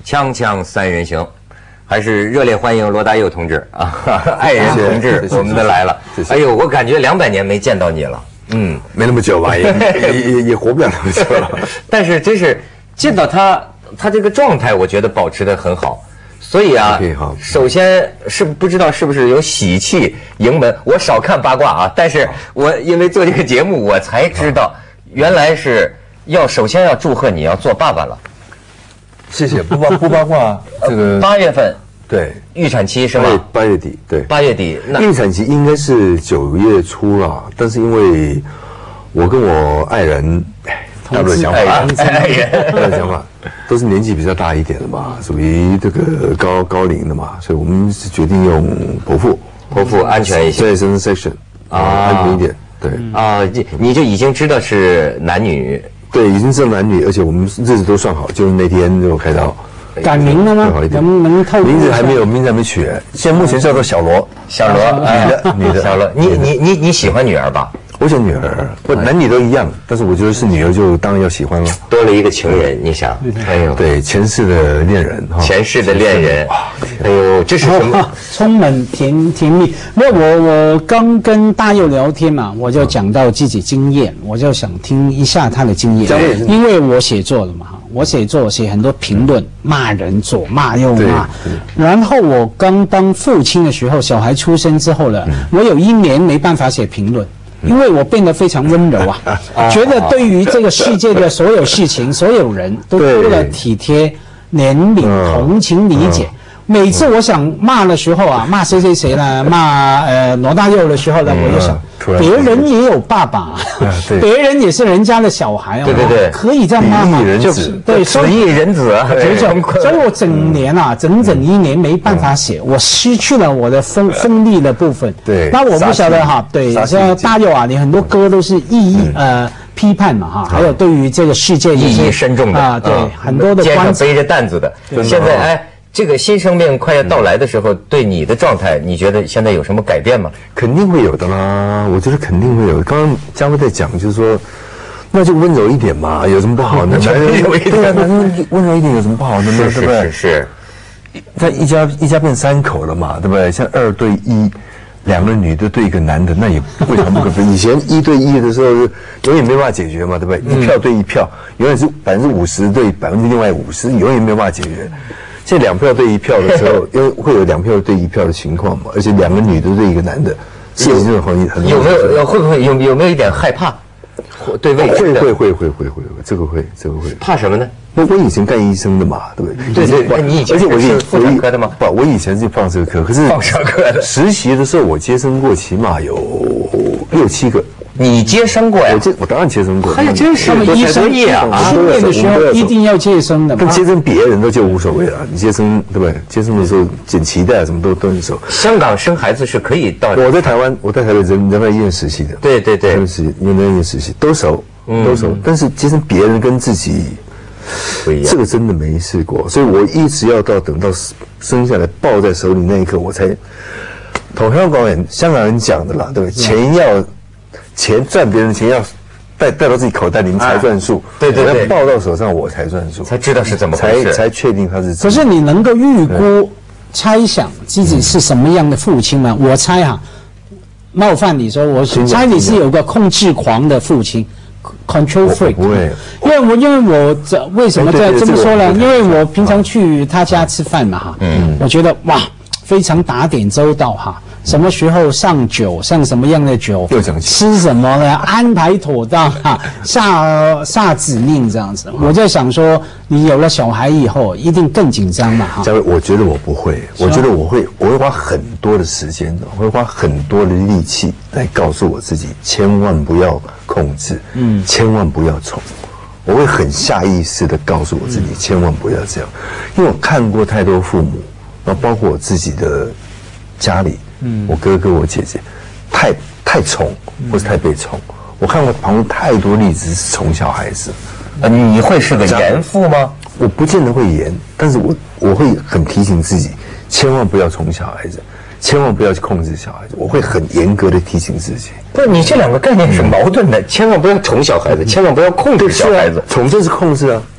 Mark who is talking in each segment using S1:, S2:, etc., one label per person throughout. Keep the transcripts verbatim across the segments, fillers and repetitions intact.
S1: 锵锵三人行，还是热烈欢迎罗大佑同志啊，爱人同志，我们的来了。哎呦，我感觉两百年没见到你了，嗯，
S2: 没那么久吧，也也也活不了那么久了。
S1: 但是真是见到他，他这个状态，我觉得保持得很好。所以啊，首先是不知道是不是有喜气迎门。我少看八卦啊，但是我因为做这个节目，我才知道原来是要首先要祝贺你要做爸爸了。
S2: 谢谢，不八不八卦，这个
S1: 八月份
S2: 对
S1: 预产期是吗？
S2: 八月底对，
S1: 八月底
S2: 预产期应该是九月初了，但是因为我跟我爱人。大陆的想法，
S1: 爱人
S2: 的想法都是年纪比较大一点的嘛，属于这个高高龄的嘛，所以我们是决定用剖腹，
S1: 剖腹安全一些，
S2: 对 ，cesarean section 啊，安全一点，对
S1: 啊，你你就已经知道是男女，
S2: 对，已经知道男女，而且我们日子都算好，就是那天就开刀。
S3: 改名了吗？能能透露
S2: 名字还没有，名字还没取，现在目前叫做小罗，
S1: 小罗，
S2: 女的，女的，
S1: 小罗，你你你你喜欢女儿吧？
S2: 我想女儿，不，男女都一样，但是我觉得是女儿就当然要喜欢了。
S1: 多了一个情人，你想，
S2: 哎呦，对，前世的恋人哈，
S1: 前世的恋人，哎呦，这是什么？
S3: 充满甜甜蜜。那我我刚跟大佑聊天嘛，我就讲到自己经验，我就想听一下他的经验，因为我写作了嘛，我写作写很多评论，骂人左骂右骂，然后我刚当父亲的时候，小孩出生之后了，我有一年没办法写评论。因为我变得非常温柔啊，觉得对于这个世界的所有事情、所有人都多了体贴、怜悯、同情、理解。每次我想骂的时候啊，骂谁谁谁呢？骂呃罗大佑的时候呢，我就想，别人也有爸爸，别人也是人家的小孩啊，
S1: 对对对，
S3: 可以这样骂吗？
S2: 就是
S3: 对，
S1: 子亦人子啊，
S3: 所以我整年啊，整整一年没办法写，我失去了我的锋锋利的部分。
S2: 对，
S3: 那我不晓得哈，对，像大佑啊，你很多歌都是意义呃批判嘛哈，还有对于这个世界
S1: 意义深重的
S3: 啊，对，很多的
S1: 肩上背着担子的，现在哎。这个新生命快要到来的时候，对你的状态，你觉得现在有什么改变吗？
S2: 肯定会有的啦，我觉得肯定会有。刚刚嘉辉在讲，就是说，那就温柔一点嘛，有什么不好呢？男人对啊，男人温柔一点有什么不好的呢？对不对？
S1: 是是。
S2: 他一家一家变三口了嘛，对不对？像二对一，两个女的对一个男的，那也未尝不可。以前一对一的时候，永远没办法解决嘛，对不对？一票对一票，永远是百分之五十对百分之另外五十，永远没办法解决。现在两票对一票的时候，因为会有两票对一票的情况嘛，而且两个女的对一个男的，现在这种很很
S1: 有没有会不会有有没有一点害怕？对未知的
S2: 会会会会会会，这个会这个会
S1: 怕什么呢？
S2: 那我以前干医生的嘛，对不对？
S1: 对对，你以前是妇产科的吗？
S2: 不，我以前是放射科，可是
S1: 放射科的
S2: 实习的时候，我接生过起码有六七个。
S1: 你接生过呀？
S2: 我接，我当然接生过。
S3: 还真是，他们医生业啊，训练的时候一定要接生的。
S2: 跟接生别人都就无所谓了，你接生对不对？接生的时候剪脐带什么都都很熟。
S1: 香港生孩子是可以到。
S2: 我在台湾，我在台北人人大医院实习的。
S1: 对对对，
S2: 人大医院实习都熟，都熟。但是接生别人跟自己
S1: 不一样，
S2: 这个真的没试过，所以我一直要到等到生下来抱在手里那一刻，我才。同香港人、香港人讲的啦，对不对？钱要。钱赚别人的钱要带带到自己口袋里面才算数，
S1: 对对对，
S2: 要抱到手上我才算数，
S1: 才知道是怎么回事，
S2: 才才确定他是。
S3: 可是你能够预估、猜想自己是什么样的父亲吗？我猜哈，冒犯你说，我猜你是有个控制狂的父亲 ，control freak。
S2: 不会，
S3: 因为我因为我这为什么这这么说呢？因为我平常去他家吃饭嘛哈，嗯，我觉得哇，非常打点周到哈。什么时候上酒，上什么样的酒，吃什么呢？安排妥当啊，下下指令这样子。我在想说，你有了小孩以后，一定更紧张嘛哈。
S2: 嘉伟，我觉得我不会，我觉得我会，我会花很多的时间，我会花很多的力气来告诉我自己，千万不要控制，嗯，千万不要宠。我会很下意识的告诉我自己，千万不要这样，因为我看过太多父母，然后包括我自己的家里。嗯，我哥哥我姐姐，太太宠或是太被宠，我看过旁边太多例子是宠小孩子。
S1: 呃，你会是个严父吗？
S2: 我不见得会严，但是我我会很提醒自己，千万不要宠小孩子，千万不要去控制小孩子。我会很严格的提醒自己。
S1: 不是，你这两个概念是矛盾的，千万不要宠小孩子，千万不要控制小孩子。
S2: 宠就是控制啊。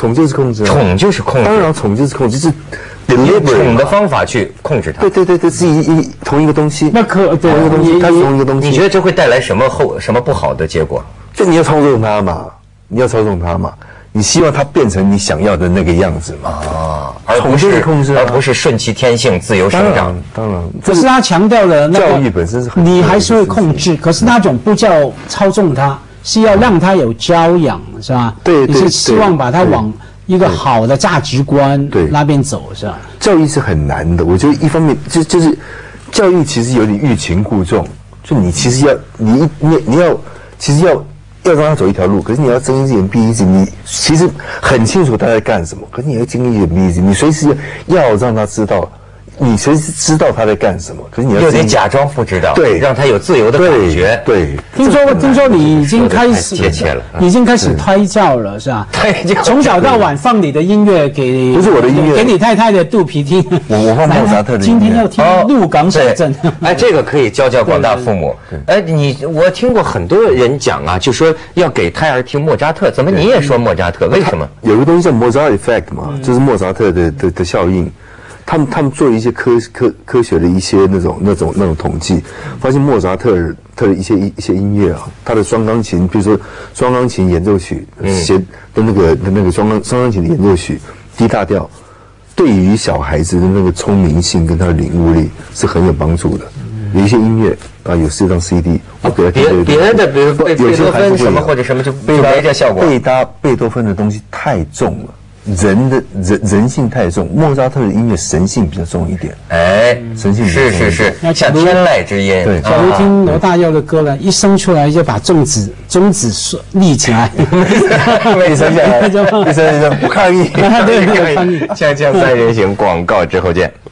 S2: 宠就是控制，
S1: 宠就是控制，
S2: 当然宠就是控制，就是
S1: 用宠的方法去控制它。
S2: 对对对对，是一一同一个东西。
S3: 那可
S2: 同一个东西，它是同一个东西。
S1: 你觉得这会带来什么后什么不好的结果？
S2: 就你要操纵它嘛，你要操纵它嘛，你希望它变成你想要的那个样子嘛。
S1: 啊，而不是控制，而不是顺其天性自由生长。
S2: 当然，
S3: 可是他强调了那个
S2: 教育本身是很，
S3: 你还是会控制，可是那种不叫操纵它，是要让它有教养，是吧？
S2: 对，
S3: 你是希望把它往一个好的价值观那边走，是吧？
S2: 教育是很难的，我觉得一方面就就是教育其实有点欲擒故纵，就你其实要你你你要其实要。要让他走一条路，可是你要睁一只眼闭一只眼，你其实很清楚他在干什么，可是你要睁一只眼闭一只眼，你随时要让他知道，你随时知道他在干什么，可是你要
S1: 又得假装不知道，
S2: 对，
S1: 让他有自由的感觉。
S2: 对，
S3: 听说听说你已经开始
S1: 贴切了，
S3: 已经开始胎教了，是吧？
S1: 胎教，
S3: 从早到晚放你的音乐给，
S2: 不是我的音乐，
S3: 给你太太的肚皮听。
S2: 我我放莫扎特的音乐。
S3: 今天要听鹿港小镇。
S1: 哎，这个可以教教广大父母。哎，你我听过很多人讲啊，就说要给胎儿听莫扎特，怎么你也说莫扎特？为什么？
S2: 有个东西叫莫扎特 effect 嘛，就是莫扎特的的的效应。他们他们做一些科科科学的一些那种那种那种统计，发现莫扎特特的一些一些音乐啊，他的双钢琴，比如说双钢琴演奏曲，写的那个的那个双钢双钢琴的演奏曲 ，D 大调，对于小孩子的那个聪明性跟他的领悟力是很有帮助的。有一些音乐啊，有四张 C D， 我给他
S1: 别别的，比如贝贝多芬什么或者什么就就没这效果。
S2: 贝搭贝多芬的东西太重了。人的人人性太重，莫扎特的音乐神性比较重一点。
S1: 哎，
S2: 神性
S1: 是是是，像天籁之音。
S2: 对，
S3: 假如听罗大佑的歌呢，一生出来就把中指中指立起来，
S2: 一生下来，一生下来不抗议，
S3: 对对抗议。
S1: 锵锵三人行，广告之后见。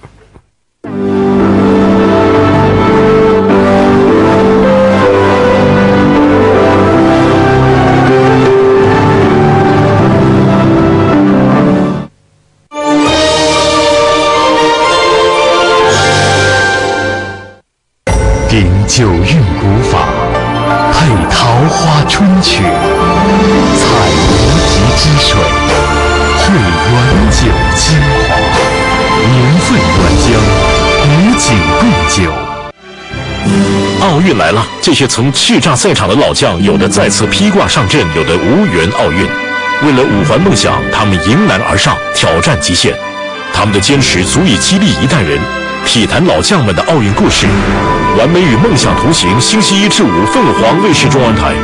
S4: 顶九韵古法，配桃花春曲，采无极之水，汇原酒精华，年份原浆，与景共酒。
S5: 奥运来了，这些曾叱咤赛场的老将，有的再次披挂上阵，有的无缘奥运。为了五环梦想，他们迎难而上，挑战极限。他们的坚持足以激励一代人。体坛老将们的奥运故事，完美与梦想同行。星期一至五，凤凰卫视中文台。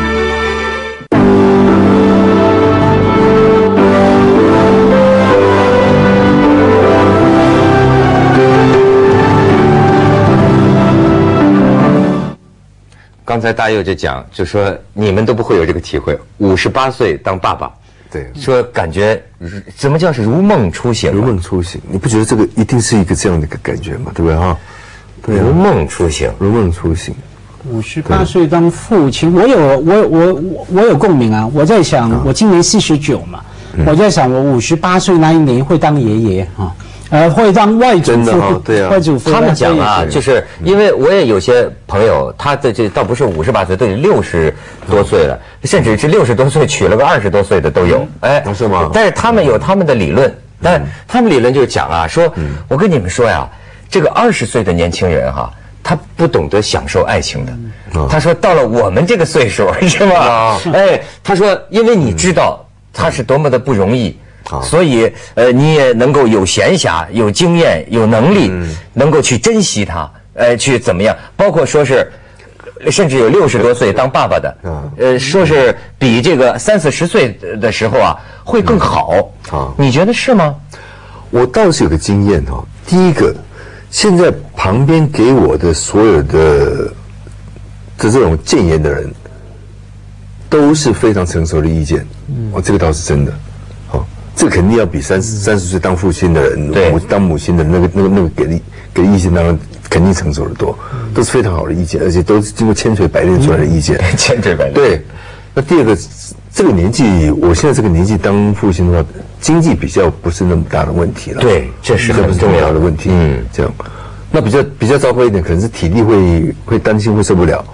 S1: 刚才大佑就讲，就说你们都不会有这个体会，五十八岁当爸爸。
S2: 对，
S1: 说感觉怎么叫是如梦初醒？
S2: 如梦初醒，你不觉得这个一定是一个这样的一个感觉吗？对不对哈？
S1: 对，如梦初醒，
S2: 如梦初醒。
S3: 五十八岁当父亲，我有我我我我有共鸣啊！我在想，我今年四十九嘛，我在想我五十八岁那一年会当爷爷啊。呃，会当外祖父，
S2: 对啊，
S3: 外祖父。
S1: 他们讲啊，就是因为我也有些朋友，他的这倒不是五十八岁，都有六十多岁了，甚至是六十多岁娶了个二十多岁的都有。哎，
S2: 是吗？
S1: 但是他们有他们的理论，但他们理论就是讲啊，说我跟你们说呀，这个二十岁的年轻人哈，他不懂得享受爱情的。他说到了我们这个岁数，是吧？哎，他说因为你知道他是多么的不容易。所以，呃，你也能够有闲暇、有经验、有能力，嗯、能够去珍惜它，呃，去怎么样？包括说是，甚至有六十多岁当爸爸的，嗯、呃，说是比这个三四十岁的时候啊会更好。啊、嗯，你觉得是吗？
S2: 我倒是有个经验哈。第一个，现在旁边给我的所有的的这种谏言的人，都是非常成熟的意见。嗯，哦，这个倒是真的。这肯定要比三十三十岁当父亲的人，对，当母亲的那个那个那个给的给的意见，当然肯定成熟的多，都是非常好的意见，而且都是经过千锤百炼出来的意见。
S1: 千锤百炼。
S2: 对。那第二个，这个年纪，我现在这个年纪当父亲的话，经济比较不是那么大的问题了。
S1: 对，这是很重要的问题。
S2: 嗯，这样。那比较比较糟糕一点，可能是体力会会担心会受不了。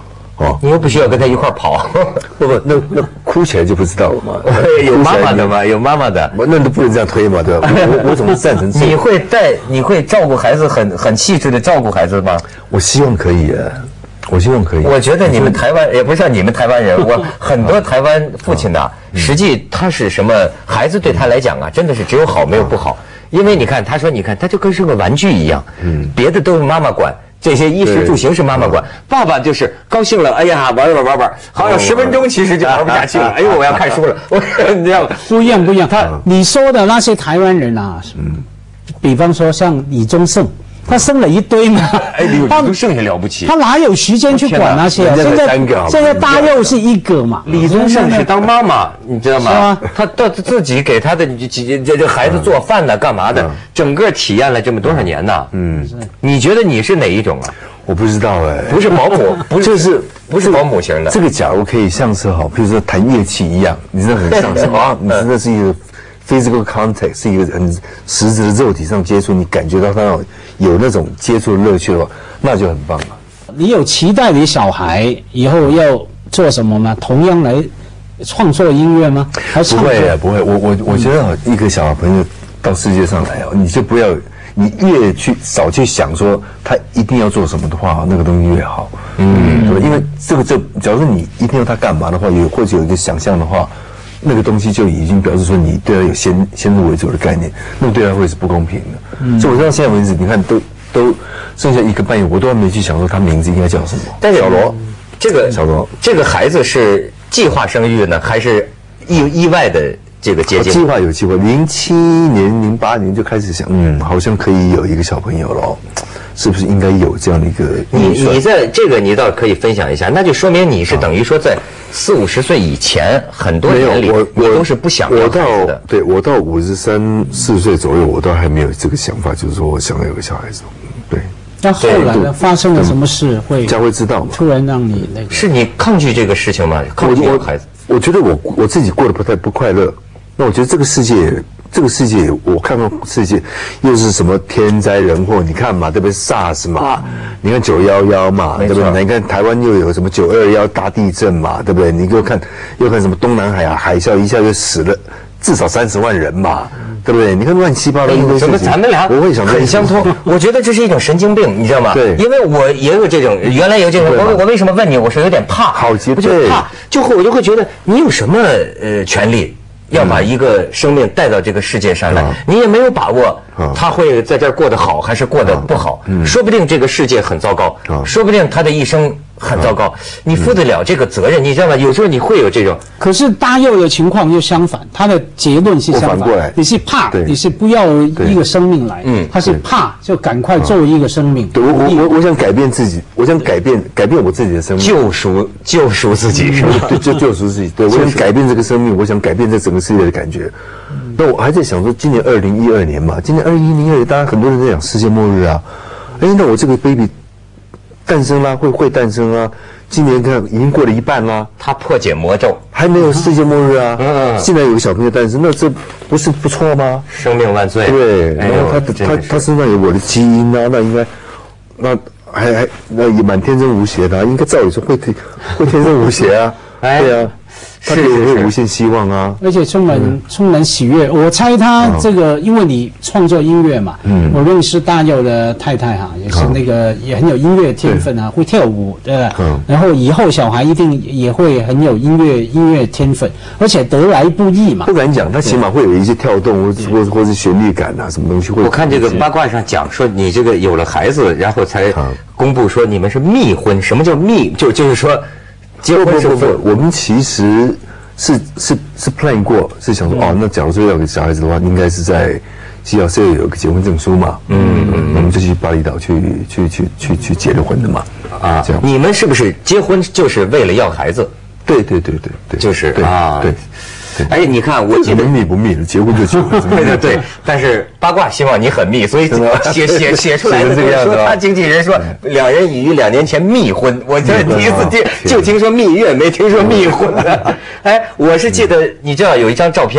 S1: 哦，你又不需要跟他一块跑。
S2: 不不，那那哭起来就不知道了嘛。
S1: 有妈妈的嘛，有妈妈的，
S2: 那都不能这样推嘛，对吧？我我总是赞成。
S1: 你会带，你会照顾孩子，很很细致的照顾孩子吗？
S2: 我希望可以啊。我希望可以。
S1: 我觉得你们台湾也不像你们台湾人，我很多台湾父亲呐，实际他是什么？孩子对他来讲啊，真的是只有好没有不好。因为你看，他说，你看，他就跟是个玩具一样，嗯，别的都是妈妈管，这些衣食住行是妈妈管，爸爸就是高兴了，哎呀，玩玩玩玩，好像十分钟其实就玩不下去了，哎呦，我要看书了，我你知道
S3: 不一样不一样。他你说的那些台湾人啊，嗯，比方说像李宗盛。他生了一堆嘛，
S1: 哎，李宗盛也了不起，
S3: 他哪有时间去管那些？现在现在大佑是一个嘛，
S1: 李宗盛是当妈妈，你知道吗？他到自己给他的这这这孩子做饭呢，干嘛的？整个体验了这么多少年呢？嗯，你觉得你是哪一种啊？
S2: 我不知道哎，
S1: 不是保姆，不是
S2: 就是
S1: 不是保姆型的。
S2: 这个假如可以像是好，比如说弹乐器一样，你真的很像是啊，你真的是一个。physical contact 是一个很实质的肉体上接触，你感觉到他有那种接触的乐趣的话，那就很棒了。
S3: 你有期待你小孩以后要做什么吗？同样来创作音乐吗？还是
S2: 不会啊，不会。我我我觉得一个小朋友到世界上来哦，你就不要，你越去少去想说他一定要做什么的话，那个东西越好。嗯，对吧？因为这个这，假如说你一定要他干嘛的话，有或者有一个想象的话。那个东西就已经表示说你对他有先先入为主的概念，那么对他会是不公平的。嗯，所以我到现在为止，你看都都剩下一个半月，我都还没去想说他名字应该叫什么。
S1: 但是小罗，这个
S2: 小罗
S1: 这个孩子是计划生育呢，还是意意外的这个接近？
S2: 计划有计划，零七年、零八年就开始想，嗯，好像可以有一个小朋友了，是不是应该有这样的一个？
S1: 你你在这个你倒可以分享一下，那就说明你是等于说在。四五十岁以前，很多年里我我都是不想要孩子的。
S2: 对，我到五十三四岁左右，我倒还没有这个想法，就是说我想要有个小孩子。对。
S3: 那后来呢？发生了什么事会？
S2: 将会知道嘛。
S3: 突然让你那个。
S1: 是你抗拒这个事情吗？抗拒有孩子？
S2: 我觉得我我自己过得不太不快乐。那我觉得这个世界，这个世界，我看到世界又是什么天灾人祸？你看嘛，对不对 ？SARS 嘛，你看九一一嘛，对不对？你看台湾又有什么九二一大地震嘛，对不对？你又看又看什么东南海啊海啸，一下就死了至少三十万人嘛，对不对？你看乱七八糟的事情。
S1: 怎么咱们俩
S2: 我会想
S1: 很相通？我觉得这是一种神经病，你知道吗？
S2: 对，
S1: 因为我也有这种，原来有这种。我我为什么问你？我说有点怕，
S2: 好奇，
S1: 我就怕，就会我就会觉得你有什么呃权利？要把一个生命带到这个世界上来，嗯、你也没有把握，他会在这儿过得好还是过得不好？嗯、说不定这个世界很糟糕，嗯、说不定他的一生很糟糕，嗯、你负得了这个责任？你知道吗？有时候你会有这种。
S3: 可是大佑的情况又相反，他的结论是相反。
S2: 过来
S3: 你是怕，你是不要一个生命来，嗯，他是怕就赶快做一个生命。
S2: 对，我我我我想改变自己，我想改变改变我自己的生命，
S1: 救赎救赎自己是吧？
S2: 对，就救赎自己。对，我想改变这个生命，我想改变这整个世界的感觉。那我还在想说，今年二零一二年嘛，今年二零一二年，大家很多人在讲世界末日啊。哎，那我这个 baby 诞生啦，会会诞生啊。今年看已经过了一半啦，
S1: 他破解魔咒，
S2: 还没有世界末日啊。嗯，现在有个小朋友诞生，那这不是不错吗？
S1: 生命万岁。
S2: 对，然后他他他身上有我的基因啊，那应该那还还那也蛮天真无邪的，应该照理说会会天真无邪啊。对啊。他对我会无限希望啊，
S3: 而且充满、嗯、充满喜悦。我猜他这个，因为你创作音乐嘛，嗯，我认识大佑的太太哈，也是那个、嗯、也很有音乐天分啊，会跳舞的，嗯，然后以后小孩一定也会很有音乐音乐天分，而且得来不易嘛。
S2: 不敢讲，他起码会有一些跳动或或或是旋律感啊，什么东西会。
S1: 我看这个八卦上讲说，你这个有了孩子，然后才公布说你们是密婚。什么叫密？就就是说。
S2: 结婚不不不，我们其实是是是 plan 过，是想说、嗯、哦，那假如说要给小孩子的话，应该是在基要是有个结婚证书嘛，嗯嗯，我们就去巴厘岛去去去去去结了婚的嘛，
S1: 啊，这样。你们是不是结婚就是为了要孩子？
S2: 对对对对对，
S1: 就是啊，
S2: 对。
S1: 哎，你看，我记得
S2: 密不密的，结婚就结婚，
S1: 对对对。但是八卦希望你很密，所以写写写出来的就是说，他经纪人说两人已于两年前密婚，我这是第一次听，就听说蜜月，没听说密婚。哎，我是记得，你知道有一张照片，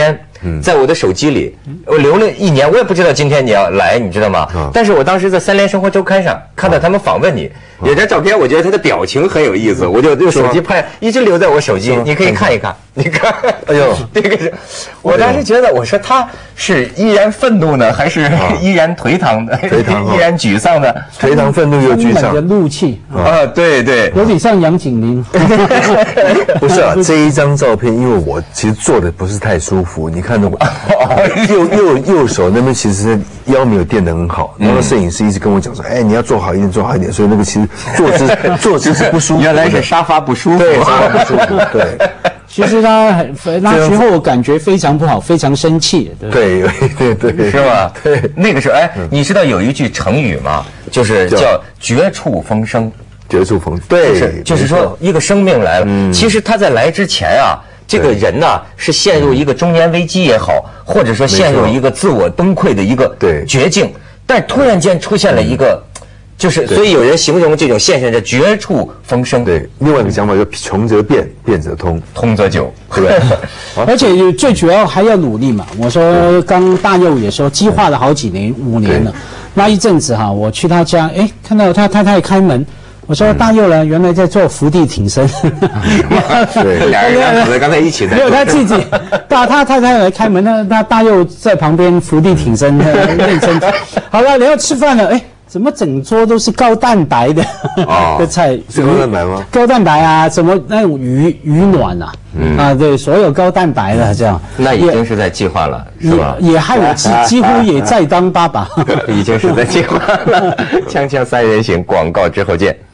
S1: 在我的手机里，我留了一年，我也不知道今天你要来，你知道吗？但是我当时在《三联生活周刊》上看到他们访问你，有张照片，我觉得他的表情很有意思，我就用手机拍，一直留在我手机，你可以看一看。你看，哎呦，这个是，我当时觉得，我说他是依然愤怒呢，还是依然颓唐的？
S2: 颓唐，
S1: 依然沮丧的？
S2: 颓唐、愤怒又沮丧
S3: 的怒气
S1: 啊，对对，
S3: 有点像杨景林。
S2: 不是啊，这一张照片，因为我其实坐的不是太舒服，你看到我右右右手那边其实腰没有垫得很好，然后摄影师一直跟我讲说，哎，你要坐好一点，坐好一点，所以那个其实坐姿坐姿是不舒服。
S1: 原来是沙发不舒服，
S2: 对，沙发不舒服，对。
S3: 其实他那时候感觉非常不好，非常生气。
S2: 对对对对，
S1: 是吧？对，那个时候，哎，你知道有一句成语吗？就是叫绝处逢生。
S2: 绝处逢，对，
S1: 就是就是说一个生命来了，其实他在来之前啊，这个人呐是陷入一个中年危机也好，或者说陷入一个自我崩溃的一个绝境，但突然间出现了一个。就是，所以有人形容这种现象叫绝处逢生。
S2: 对，另外一个讲法叫穷则变，变则通，
S1: 通则久，
S2: 对不对？
S3: 而且最主要还要努力嘛。我说刚大佑也说，计划了好几年，五年了。那一阵子哈，我去他家，哎，看到他太太开门。我说大佑呢，原来在做伏地挺身。
S2: 对，
S1: 两人刚才一起在。
S3: 没有他自己，大他太太来开门，那那大佑在旁边伏地挺身练身。好了，你要吃饭了，哎。怎么整桌都是高蛋白的的菜？
S2: 是高蛋白吗？
S3: 高蛋白啊，什么那种鱼鱼卵啊，啊，对，所有高蛋白的这样。
S1: 那已经是在计划了，是吧？
S3: 也害我几几乎也在当爸爸。
S1: 已经是在计划了。锵锵三人行，广告之后见。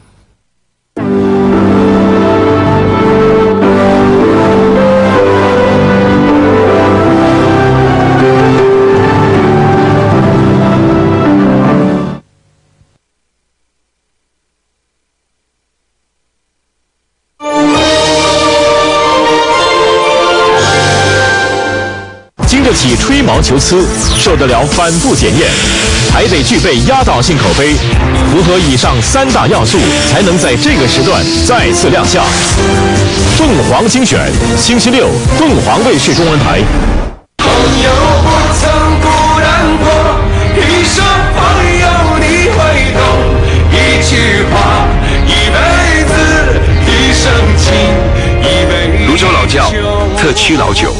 S5: 经得起吹毛求疵，受得了反复检验，还得具备压倒性口碑，符合以上三大要素，才能在这个时段再次亮相。凤凰精选，星期六，凤凰卫视中文台。
S6: 朋友不曾孤单过，一声朋友你会懂，一句话，一辈子，一生情，一杯
S5: 泸州老窖特区老酒。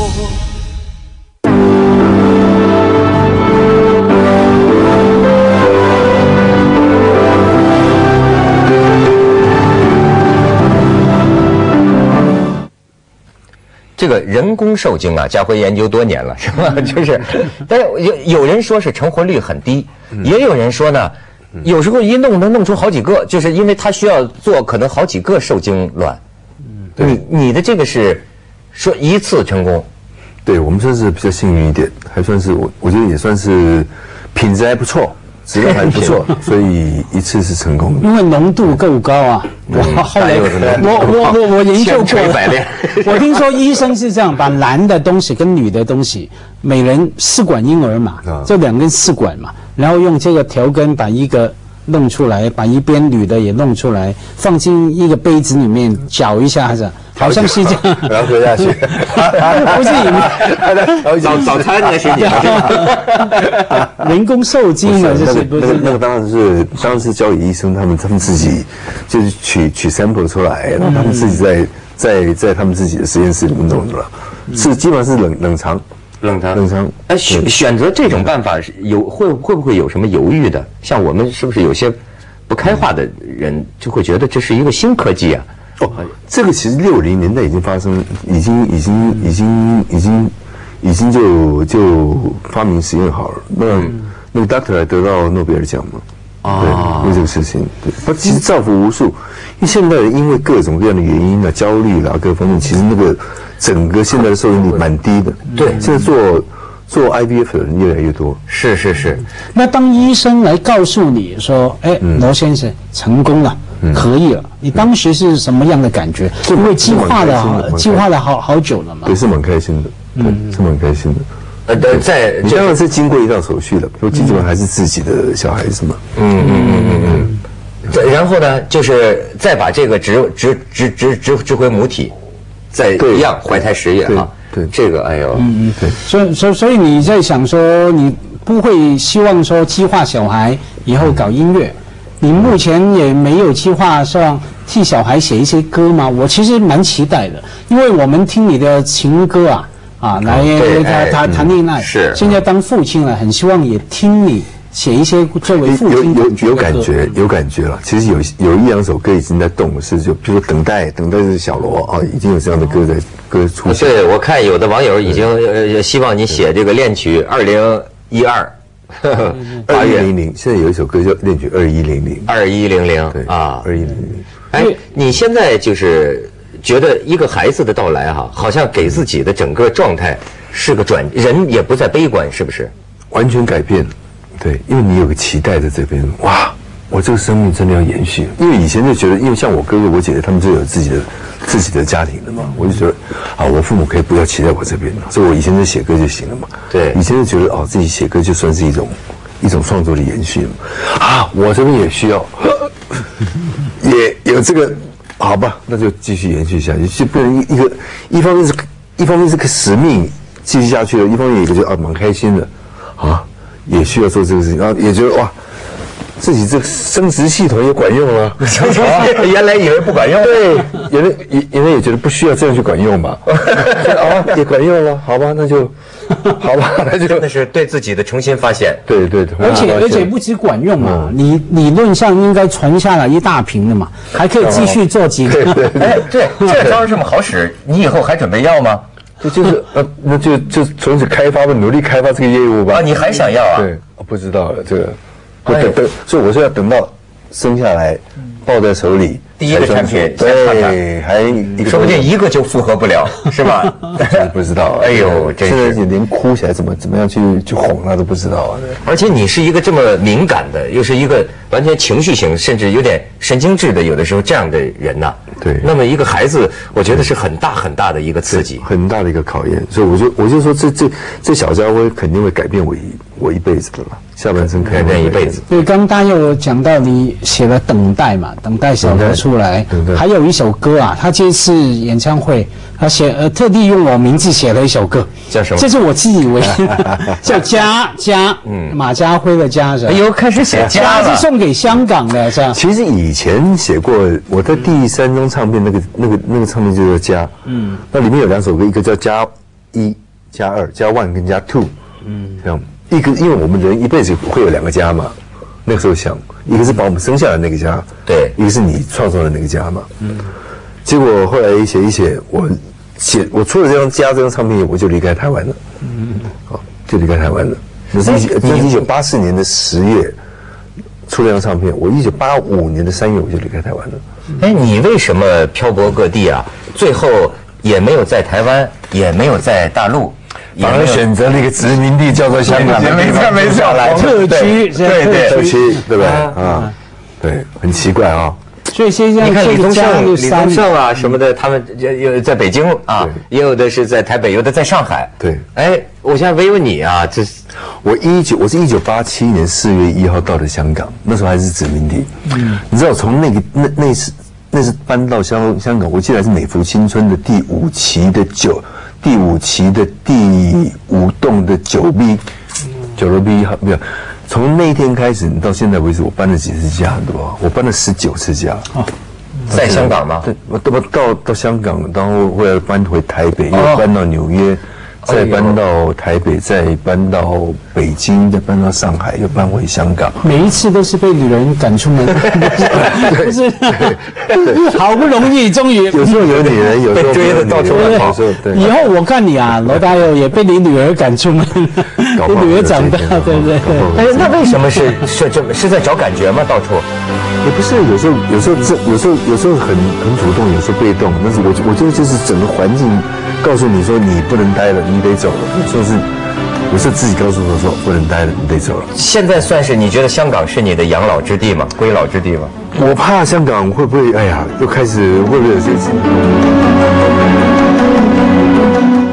S1: 这个人工受精啊，家辉研究多年了，是吧？就是，但是有有人说是成活率很低，也有人说呢，有时候一弄能弄出好几个，就是因为他需要做可能好几个受精卵。你你的这个是说一次成功？
S2: 对，我们算是比较幸运一点，还算是我我觉得也算是品质还不错。质量还不错，所以一次是成功的。
S3: 因为浓度够高啊！我后来我我我我研究过，我听说医生是这样，把男的东西跟女的东西，每人试管婴儿嘛，就两根试管嘛，然后用这个条根把一个弄出来，把一边女的也弄出来，放进一个杯子里面搅一下，还是好像是这样，
S2: 然后喝下去，
S3: 不是
S1: 饮早早餐那是你
S3: 人工受精的，这是不是？
S2: 那个那个当然是当然是交给医生，他们他们自己就是取取 sample 出来，然后他们自己在在在他们自己的实验室里面弄的了，是基本上是冷冷藏。
S1: 冷藏，
S2: 冷藏。
S1: 哎，选选择这种办法是有会会不会有什么犹豫的？像我们是不是有些不开化的人就会觉得这是一个新科技啊？
S2: 哦，这个其实六零年代已经发生，已经已经已经已经已经就就发明实验好了。那、嗯、那个 doctor 还得到诺贝尔奖嘛？啊，对，因为这个事情，对，他其实造福无数。因为现在因为各种各样的原因啊，焦虑啦各方面，其实那个整个现在的受孕率蛮低的。
S1: 对，
S2: 现在做做 I V F 的人越来越多。
S1: 是是是。
S3: 那当医生来告诉你说，哎，罗先生成功了。嗯、可以了，你当时是什么样的感觉？嗯、因为计划了，计划了好好久了嘛。
S2: 对，是蛮开心的，对，嗯、是蛮开心的。
S1: 呃，在
S2: 你当然是经过一道手续了，不过基本还是自己的小孩子嘛。
S1: 嗯嗯嗯嗯嗯。然后呢，就是再把这个植植植植植植回母体，再一样怀胎十月啊。
S2: 对，
S1: 这个哎呦，
S3: 嗯嗯，对，所以所以所以你在想说，你不会希望说计划小孩以后搞音乐，你目前也没有计划上替小孩写一些歌吗？我其实蛮期待的，因为我们听你的情歌啊啊，来他他谈恋爱，
S1: 是
S3: 现在当父亲了，很希望也听你写一些作为父亲
S2: 有有有感觉，有感觉了。其实有有一两首歌已经在动了，是就比如说等待，等待是小罗啊，已经有这样的歌在歌出现。
S1: 对，我看有的网友已经呃希望你写这个恋曲二零一二。
S2: 二一零零，现在有一首歌叫《恋曲二一零零》，
S1: 二一零零
S2: 对
S1: 啊，
S2: 二一零零。
S1: 哎，你现在就是觉得一个孩子的到来哈、啊，好像给自己的整个状态是个转，人也不再悲观，是不是？
S2: 完全改变，对，因为你有个期待在这边，哇，我这个生命真的要延续。因为以前就觉得，因为像我哥哥、我姐姐他们就有自己的自己的家庭的嘛，我就觉得，啊，我父母可以不要骑在我这边，所以我以前就写歌就行了嘛。
S1: 对，
S2: 以前就觉得哦，自己写歌就算是一种一种创作的延续了嘛。啊，我这边也需要，也有这个，好吧，那就继续延续下去，就变成一一个，一方面是，一方面是个使命继续下去了，一方面有一个就啊蛮开心的，啊，也需要做这个事情，然后也觉得哇。自己这个生殖系统也管用了，
S1: 原来以为不管用，
S2: 对，原来原来也觉得不需要这样去管用吧，啊，也管用了，好吧，那就，好吧，那就
S1: 那是对自己的重新发现，
S2: 对对对，
S3: 而且而且不止管用嘛，你理论上应该传下来一大瓶的嘛，还可以继续做几个，
S1: 哎，对，这招这么好使，你以后还准备要吗？
S2: 就就是呃，那就就从此开发吧，努力开发这个业务吧。
S1: 啊，你还想要啊？
S2: 对，我不知道了这个。我等等，所以我是要等到生下来，抱在手里，
S1: 第一个产品，
S2: 对，还一个，
S1: 说不定一个就复合不了，是吧？
S2: 不知道，
S1: 哎呦，真是
S2: 现在连哭起来怎么怎么样去去哄他都不知道啊。
S1: 而且你是一个这么敏感的，又是一个完全情绪型，甚至有点神经质的，有的时候这样的人呐。
S2: 对。
S1: 那么一个孩子，我觉得是很大很大的一个刺激，
S2: 很大的一个考验。所以我就我就说，这这这小家伙肯定会改变我一我一辈子的了。下半生
S1: 改变一辈子。
S3: 对，刚刚大家有讲到你写了《等待》嘛，《等待》小罗出来，还有一首歌啊，他这次演唱会，他写呃特地用我名字写了一首歌，
S1: 叫什么？
S3: 这是我自以为叫家家，嗯，马家辉的家是吧？
S1: 哎呦，开始写家了，
S3: 家是送给香港的，是吧？
S2: 其实以前写过，我在第三张唱片那个那个那个唱片就叫家，嗯，那里面有两首歌，一个叫加一、加二、加 one 跟加 two， 嗯，这样。一个，因为我们人一辈子会有两个家嘛，那个时候想，一个是把我们生下来那个家，
S1: 对，
S2: 一个是你创造的那个家嘛。嗯，结果后来写一写，我写我出了这张《家》这张唱片，我就离开台湾了。嗯，好，就离开台湾了。那是一九八四年的十月出了这张唱片，我一九八五年的三月我就离开台湾了。
S1: 哎，你为什么漂泊各地啊？最后也没有在台湾，也没有在大陆。
S2: 反而选择了一个殖民地，叫做香港，
S1: 没错没错，
S3: 来特区，
S1: 对对
S2: 特区，对不对啊？对，很奇怪啊。
S3: 所以现在
S1: 你看李宗盛、李宗盛啊什么的，他们有在北京啊，也有的是在台北，有的在上海。
S2: 对，
S1: 哎，我现在问问你啊，这
S2: 我一九我是一九八七年四月一号到的香港，那时候还是殖民地。嗯，你知道从那个那那次那是搬到香香港，我记得是美孚新村的第五期的九。第五期的第五栋的九 B， 九楼 B 号没有。从那一天开始到现在为止，我搬了几次家，对吧？我搬了十九次家。哦，
S1: 在香港吗？
S2: 对，我到到到香港，然后后来搬回台北，又搬到纽约，再搬到台北，再搬到北京，再搬到上海，又搬回香港。
S3: 每一次都是被女人赶出门，不是？好不容易，终于
S2: 有时候有女人，有时候
S1: 追的到处乱跑。
S3: 以后我看你啊，罗大佑也被你女儿赶出门，你女儿长大，对不对？
S1: 哎，那为什么是是这么是在找感觉吗？到处
S2: 也不是，有时候有时候这有时候有时候很很主动，有时候被动。但是我我觉得就是整个环境告诉你说你不能待了，你得走了。有时候是有时候自己告诉我说不能待了，你得走了。
S1: 现在算是你觉得香港是你的养老之地吗？归老之地吗？
S2: 我怕香港会不会哎呀，又开始会不会有这些？